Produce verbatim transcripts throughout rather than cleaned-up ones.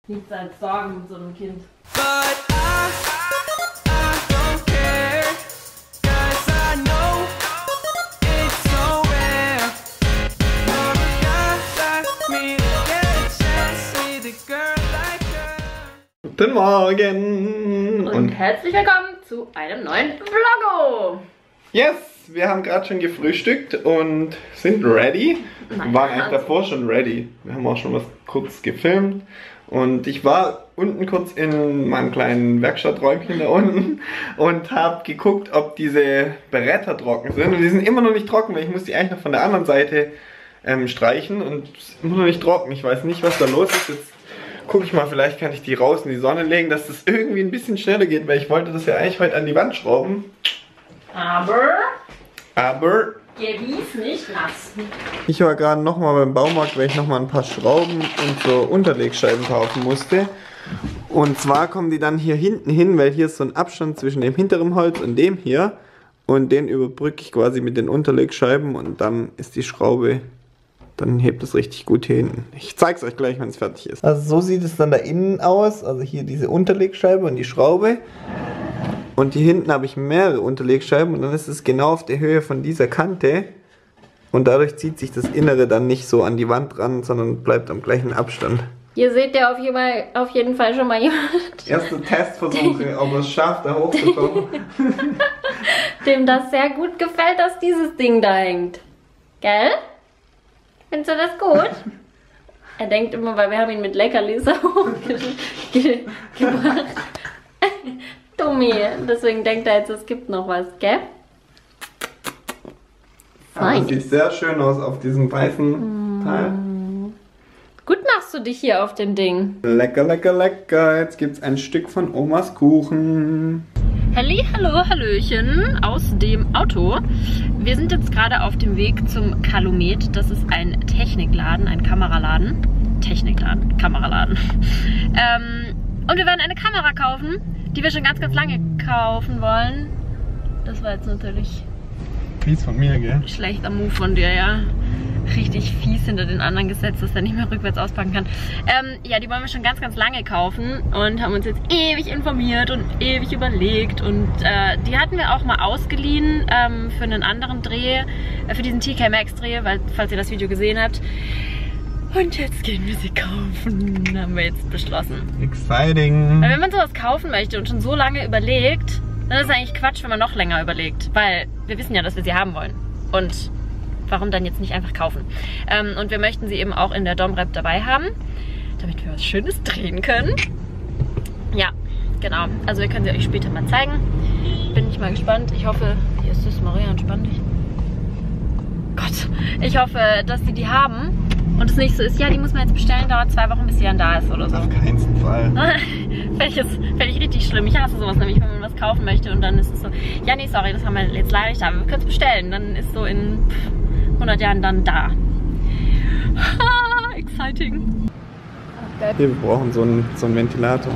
Nichts als Sorgen mit so einem Kind. But I, I don't care, 'cause I know it's so rare for a guy like me to get a chance with a girl like her. Guten Morgen! Und, Und herzlich willkommen zu einem neuen Vloggo! yes, wir haben gerade schon gefrühstückt und sind ready. Wir Nein, waren eigentlich also- davor schon ready. Wir haben auch schon was kurz gefilmt. Und ich war unten kurz in meinem kleinen Werkstatträumchen da unten und habe geguckt, ob diese Bretter trocken sind. Und die sind immer noch nicht trocken, weil ich muss die eigentlich noch von der anderen Seite ähm, streichen. Und es ist immer noch nicht trocken. Ich weiß nicht, was da los ist. Jetzt gucke ich mal, vielleicht kann ich die raus in die Sonne legen, dass das irgendwie ein bisschen schneller geht, weil ich wollte das ja eigentlich heute an die Wand schrauben. Aber Aber gewiss nicht nass. ich war gerade nochmal beim Baumarkt, weil ich nochmal ein paar Schrauben und so Unterlegscheiben kaufen musste. Und zwar kommen die dann hier hinten hin, weil hier ist so ein Abstand zwischen dem hinteren Holz und dem hier. Und den überbrücke ich quasi mit den Unterlegscheiben und dann ist die Schraube, dann hebt es richtig gut hier hinten. Ich zeige es euch gleich, wenn es fertig ist. Also so sieht es dann da innen aus. Also hier diese Unterlegscheibe und die Schraube. Und hier hinten habe ich mehrere Unterlegscheiben und dann ist es genau auf der Höhe von dieser Kante. Und dadurch zieht sich das Innere dann nicht so an die Wand ran, sondern bleibt am gleichen Abstand. Hier seht ihr auf jeden Fall, auf jeden Fall schon mal jemand, Erste Testversuche, ob es schafft, da hochzukommen. dem das sehr gut gefällt, dass dieses Ding da hängt. Gell? Findest du das gut? Er denkt immer, weil wir haben ihn mit Leckerlis hochgebracht. Dummi. Deswegen denkt er jetzt, es gibt noch was, gell? Aber es sieht sehr schön aus auf diesem weißen Teil. Gut machst du dich hier auf dem Ding. Lecker, lecker, lecker. Jetzt gibt es ein Stück von Omas Kuchen. Halli, hallo, hallöchen aus dem Auto. Wir sind jetzt gerade auf dem Weg zum Calumet. Das ist ein Technikladen, ein Kameraladen. Technikladen, Kameraladen. ähm, und wir werden eine Kamera kaufen, die wir schon ganz, ganz lange kaufen wollen. Das war jetzt natürlich Fies von mir, gell? schlechter Move von dir, ja. Richtig fies hinter den anderen gesetzt, dass er nicht mehr rückwärts auspacken kann. Ähm, ja, die wollen wir schon ganz, ganz lange kaufen und haben uns jetzt ewig informiert und ewig überlegt. Und äh, die hatten wir auch mal ausgeliehen ähm, für einen anderen Dreh, äh, für diesen T K Maxx Dreh, weil, falls ihr das Video gesehen habt. Und jetzt gehen wir sie kaufen, haben wir jetzt beschlossen. Exciting. Weil wenn man sowas kaufen möchte und schon so lange überlegt, dann ist es eigentlich Quatsch, wenn man noch länger überlegt. Weil wir wissen ja, dass wir sie haben wollen. Und warum dann jetzt nicht einfach kaufen? Ähm, und wir möchten sie eben auch in der Domrep dabei haben, damit wir was Schönes drehen können. Ja, genau. Also wir können sie euch später mal zeigen. Bin ich mal gespannt. Ich hoffe, hier ist es, Maria, entspann dich. Gott, ich hoffe, dass sie die haben und es nicht so ist, ja, die muss man jetzt bestellen, dauert zwei Wochen, bis sie dann da ist oder so. Auf keinen Fall. Fände ich, fänd ich richtig schlimm. Ich hasse sowas nämlich, wenn man was kaufen möchte und dann ist es so, ja, nee, sorry, das haben wir jetzt leider nicht da. Wir können es bestellen. Dann ist so in hundert Jahren dann da. Exciting. Hier, wir brauchen so einen, so einen Ventilator.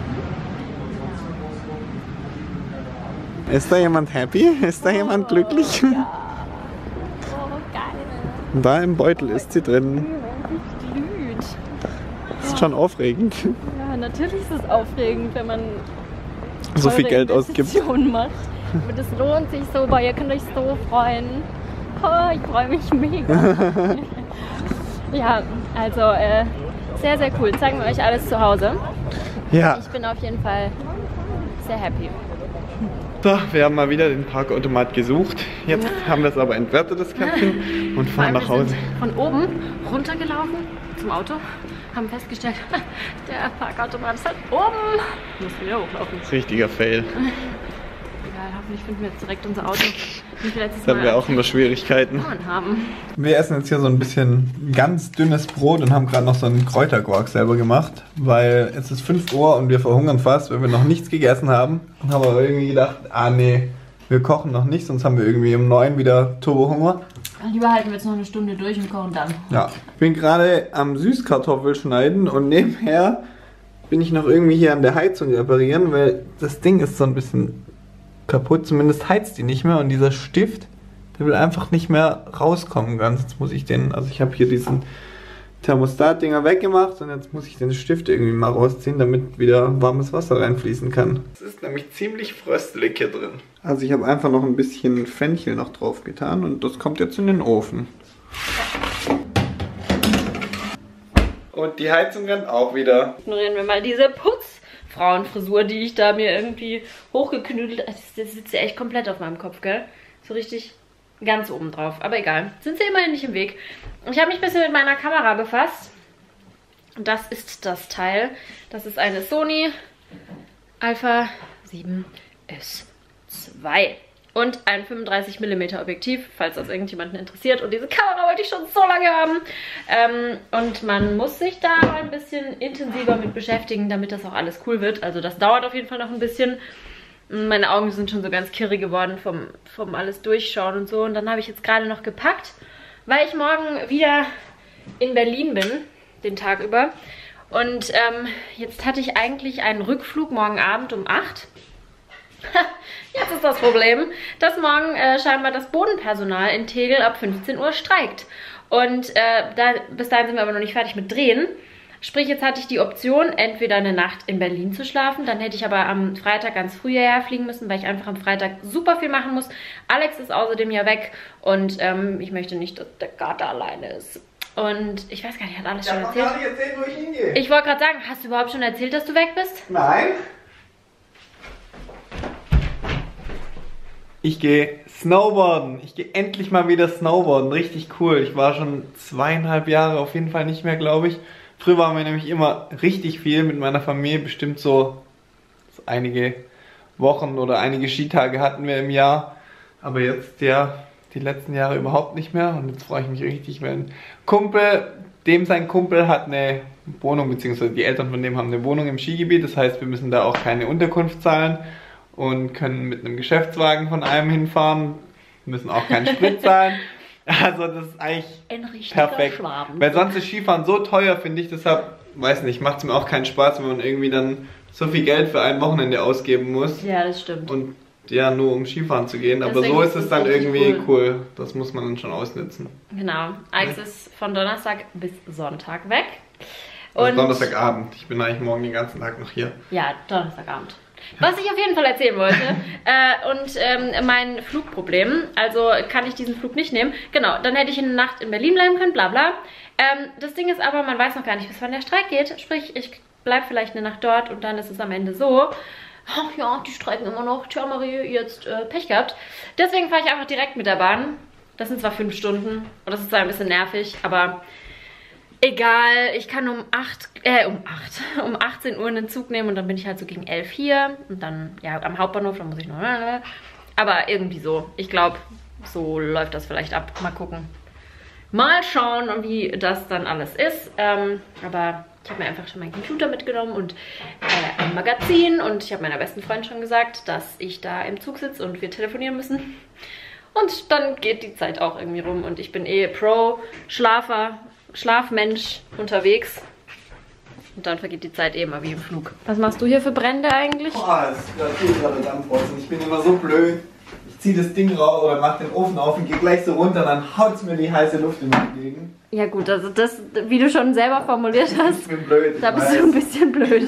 Ist da jemand happy? Ist da jemand glücklich? Ja. Oh, geil. Da im Beutel ist sie drin. Glüht. Ist schon aufregend. Ja, natürlich ist es aufregend, wenn man So viel teure Geld ausgibt. Investitionen macht. Aber das lohnt sich so, weil ihr könnt euch so freuen. Oh, ich freue mich mega. Ja, also äh, sehr, sehr cool. Zeigen wir euch alles zu Hause. Ja. Ich bin auf jeden Fall sehr happy. So, wir haben mal wieder den Parkautomat gesucht. Jetzt haben wir es aber entwertet, das Käppchen, und fahren nach Hause. Wir sind von oben runtergelaufen zum Auto, haben festgestellt, der Parkautomat ist halt oben. Müssen wir hochlaufen. Richtiger Fail. Egal, hoffentlich finden wir jetzt direkt unser Auto. Nicht wie letztes Da haben Mal wir auch immer Schwierigkeiten. verloren haben. Wir essen jetzt hier so ein bisschen ganz dünnes Brot und haben gerade noch so einen Kräuterquark selber gemacht, weil es ist fünf Uhr und wir verhungern fast, weil wir noch nichts gegessen haben. Und haben aber irgendwie gedacht, ah nee, wir kochen noch nicht, sonst haben wir irgendwie um neun wieder Turbohunger. Lieber halten wir jetzt noch eine Stunde durch und kochen dann. Ja, ich bin gerade am Süßkartoffel schneiden und nebenher bin ich noch irgendwie hier an der Heizung reparieren, weil das Ding ist so ein bisschen kaputt, zumindest heizt die nicht mehr und dieser Stift, der will einfach nicht mehr rauskommen ganz. Jetzt muss ich den, also ich habe hier diesen Thermostatdinger weggemacht und jetzt muss ich den Stift irgendwie mal rausziehen, damit wieder warmes Wasser reinfließen kann. Es ist nämlich ziemlich fröstelig hier drin. Also ich habe einfach noch ein bisschen Fenchel noch drauf getan und das kommt jetzt in den Ofen. Und die Heizung rennt auch wieder. Ignorieren wir mal diese Putzfrauenfrisur, die ich da mir irgendwie hochgeknüdelt habe. Das sitzt ja echt komplett auf meinem Kopf, gell? So richtig ganz oben drauf. Aber egal. Sind sie immerhin nicht im Weg. Ich habe mich ein bisschen mit meiner Kamera befasst. Das ist das Teil. Das ist eine Sony Alpha sieben S zwei. Und ein fünfunddreißig Millimeter Objektiv, falls das irgendjemanden interessiert. Und diese Kamera wollte ich schon so lange haben. Ähm, und man muss sich da ein bisschen intensiver mit beschäftigen, damit das auch alles cool wird. Also das dauert auf jeden Fall noch ein bisschen. Meine Augen sind schon so ganz kirrig geworden vom, vom alles durchschauen und so. Und dann habe ich jetzt gerade noch gepackt, weil ich morgen wieder in Berlin bin, den Tag über. Und ähm, jetzt hatte ich eigentlich einen Rückflug morgen Abend um acht. Jetzt ist das Problem, dass morgen äh, scheinbar das Bodenpersonal in Tegel ab fünfzehn Uhr streikt. Und äh, da, bis dahin sind wir aber noch nicht fertig mit Drehen. Sprich, jetzt hatte ich die Option, entweder eine Nacht in Berlin zu schlafen. Dann hätte ich aber am Freitag ganz früh hierher fliegen müssen, weil ich einfach am Freitag super viel machen muss. Alex ist außerdem ja weg und ähm, ich möchte nicht, dass der Kater alleine ist. Und ich weiß gar nicht, hat alles schon erzählt? Ich habe noch gar nicht erzählt, wo ich hingehe. Ich wollte gerade sagen, hast du überhaupt schon erzählt, dass du weg bist? Nein. Ich gehe Snowboarden. Ich gehe endlich mal wieder Snowboarden. Richtig cool. Ich war schon zweieinhalb Jahre auf jeden Fall nicht mehr, glaube ich. Früher waren wir nämlich immer richtig viel mit meiner Familie. Bestimmt so, so einige Wochen oder einige Skitage hatten wir im Jahr. Aber jetzt ja die letzten Jahre überhaupt nicht mehr. Und jetzt freue ich mich richtig, weil ein Kumpel, dem sein Kumpel hat eine Wohnung, beziehungsweise die Eltern von dem haben eine Wohnung im Skigebiet. Das heißt, wir müssen da auch keine Unterkunft zahlen. Und können mit einem Geschäftswagen von einem hinfahren, müssen auch keinen Sprit zahlen. Also das ist eigentlich Ein richtiger perfekt. Schwaben. Weil sonst ist Skifahren so teuer, finde ich, deshalb, weiß nicht, macht es mir auch keinen Spaß, wenn man irgendwie dann so viel Geld für ein Wochenende ausgeben muss. Ja, das stimmt. Und ja, nur um Skifahren zu gehen. Aber Deswegen so ist ist es es dann richtig irgendwie cool. cool. Das muss man dann schon ausnutzen. Genau. Alex ist von Donnerstag bis Sonntag weg. Also Und Donnerstagabend. Ich bin eigentlich morgen den ganzen Tag noch hier. ja, Donnerstagabend. Was ich auf jeden Fall erzählen wollte, äh, und ähm, mein Flugproblem, also kann ich diesen Flug nicht nehmen. Genau, dann hätte ich eine Nacht in Berlin bleiben können, bla bla. Ähm, das Ding ist aber, man weiß noch gar nicht, bis wann der Streik geht. Sprich, ich bleibe vielleicht eine Nacht dort und dann ist es am Ende so, ach ja, die streiken immer noch, tja Marie, jetzt äh, Pech gehabt. Deswegen fahre ich einfach direkt mit der Bahn. Das sind zwar fünf Stunden und das ist zwar ein bisschen nervig, aber egal, ich kann um acht, äh, um acht, um achtzehn Uhr einen Zug nehmen und dann bin ich halt so gegen elf hier und dann, ja, am Hauptbahnhof, dann muss ich noch, aber irgendwie so. Ich glaube, so läuft das vielleicht ab. Mal gucken. Mal schauen, wie das dann alles ist. Ähm, aber ich habe mir einfach schon meinen Computer mitgenommen und äh, ein Magazin und ich habe meiner besten Freundin schon gesagt, dass ich da im Zug sitze und wir telefonieren müssen. Und dann geht die Zeit auch irgendwie rum und ich bin eh Pro-Schlafer, Schlafmensch unterwegs. Und dann vergeht die Zeit eh immer wie im Flug. Was machst du hier für Brände eigentlich? Boah, das ist gerade Dampfrotzen. Ich bin immer so blöd. Ich ziehe das Ding raus oder mach den Ofen auf und gehe gleich so runter, dann haut's mir die heiße Luft in den Rücken. Ja gut, also das, wie du schon selber formuliert hast, Ich bin blöd. da ich bist weiß. du ein bisschen blöd.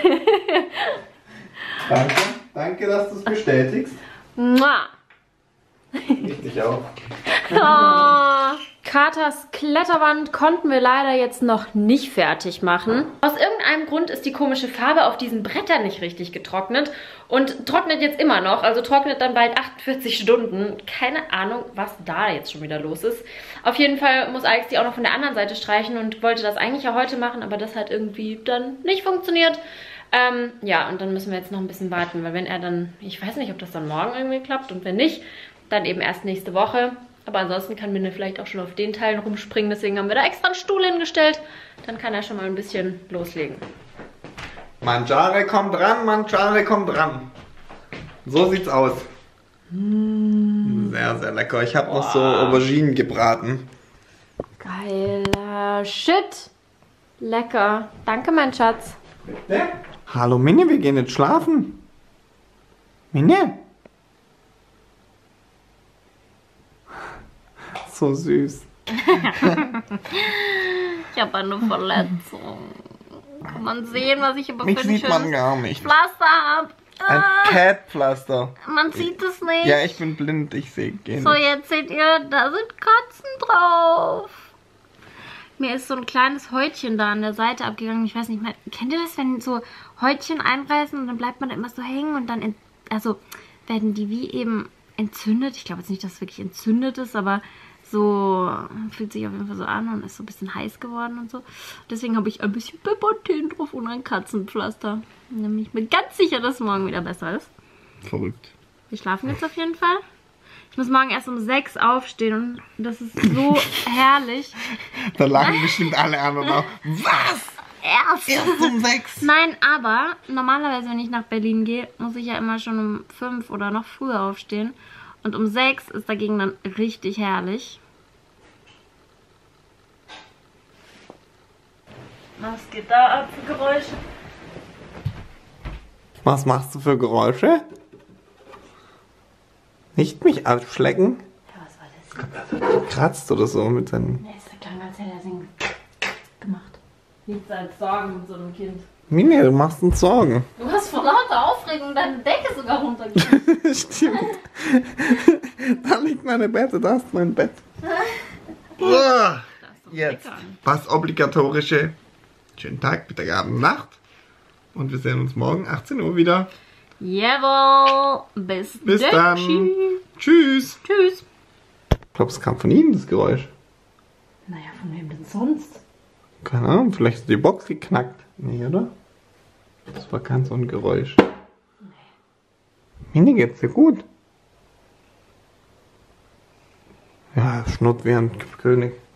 Danke, danke, dass du es bestätigst. Mua. Richtig auch. Oh. Katers Kletterwand konnten wir leider jetzt noch nicht fertig machen. Aus irgendeinem Grund ist die komische Farbe auf diesen Brettern nicht richtig getrocknet und trocknet jetzt immer noch, also trocknet dann bald achtundvierzig Stunden. Keine Ahnung, was da jetzt schon wieder los ist. Auf jeden Fall muss Alex die auch noch von der anderen Seite streichen und wollte das eigentlich ja heute machen, aber das hat irgendwie dann nicht funktioniert. Ähm, ja, und dann müssen wir jetzt noch ein bisschen warten, weil wenn er dann, ich weiß nicht, ob das dann morgen irgendwie klappt und wenn nicht, dann eben erst nächste Woche. Aber ansonsten kann Minne vielleicht auch schon auf den Teilen rumspringen. Deswegen haben wir da extra einen Stuhl hingestellt. Dann kann er schon mal ein bisschen loslegen. Mangiare kommt dran, Mangiare kommt dran. So sieht's aus. Mm. Sehr, sehr lecker. Ich habe noch so Auberginen gebraten. Geiler Shit. Lecker. Danke, mein Schatz. Bitte? Hallo Minne, wir gehen jetzt schlafen. Minne? So süß. Ich habe eine Verletzung. Kann man sehen, was ich aber Mich für ein sieht man schönes gar nicht. Pflaster habe. Ein Ah, Catpflaster. man sieht es nicht. Ja, ich bin blind, ich sehe gehen. So, jetzt seht ihr, da sind Katzen drauf. Mir ist so ein kleines Häutchen da an der Seite abgegangen. Ich weiß nicht mehr, kennt ihr das, wenn so Häutchen einreißen und dann bleibt man da immer so hängen und dann, ent, also werden die wie eben entzündet. Ich glaube jetzt nicht, dass es wirklich entzündet ist, aber so fühlt sich auf jeden Fall so an und ist so ein bisschen heiß geworden und so. Deswegen habe ich ein bisschen Peppertee drauf und ein Katzenpflaster. Nämlich bin ganz sicher, dass es morgen wieder besser ist. Verrückt. Wir schlafen jetzt auf jeden Fall. Ich muss morgen erst um sechs aufstehen und das ist so herrlich. Da lachen bestimmt alle anderen auch. Was? Erst. Erst um sechs? Nein, aber normalerweise, wenn ich nach Berlin gehe, muss ich ja immer schon um fünf oder noch früher aufstehen. Und um sechs ist dagegen dann richtig herrlich. Was geht da ab für Geräusche? Was machst du für Geräusche? Nicht mich abschlecken? Ja, was war das? Kratzt oder so mit seinen... Nee, es klang, als hätte er Singen gemacht. Nichts als Sorgen mit so einem Kind. Mimi, du machst uns Sorgen. Du hast vor lauter Aufregung deine Decke sogar runtergegangen. Stimmt. Da liegt meine Bette, da ist mein Bett. Uah. Jetzt lecker. was obligatorische. Schönen Tag, Mittag, Abend, Nacht. Und wir sehen uns morgen achtzehn Uhr wieder. Jawohl. Bis, Bis dann. dann. Tschüss. Tschüss. Ich glaube, es kam von ihm, das Geräusch. Naja, von wem denn sonst? Keine Ahnung, vielleicht ist die Box geknackt. Nee, oder? Das war kein so ein Geräusch. Mini, geht's dir gut? Ja, schnurrt wie ein König.